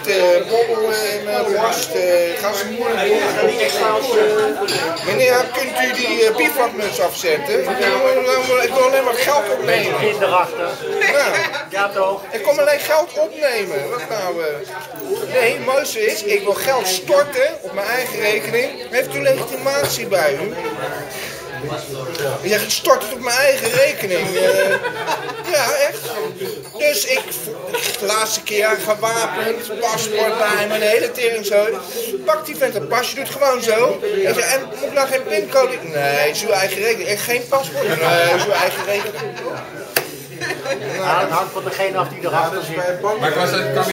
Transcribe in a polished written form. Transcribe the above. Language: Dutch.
bobbel in mijn borst. Gaan ze moeilijk doen. Meneer, kunt u die bivakmuts afzetten? Ik wil alleen maar geld opnemen. Kinderachter. Ja toch? Ik kom alleen geld opnemen. Wat nou? Nee, het mooiste is, ik wil geld storten op mijn eigen rekening. Heeft u legitimatie bij u? Ja, ik stort het op mijn eigen rekening. Ja, echt. Dus ik de laatste keer gewapend, paspoort bij me, de hele tering zo. Pak die vent een pasje, doet gewoon zo. En moet ik nou geen pincode? Nee, is uw eigen rekening. En geen paspoort? Nee, is uw eigen rekening. Ja, dat hangt van degene af die erachter zit. Maar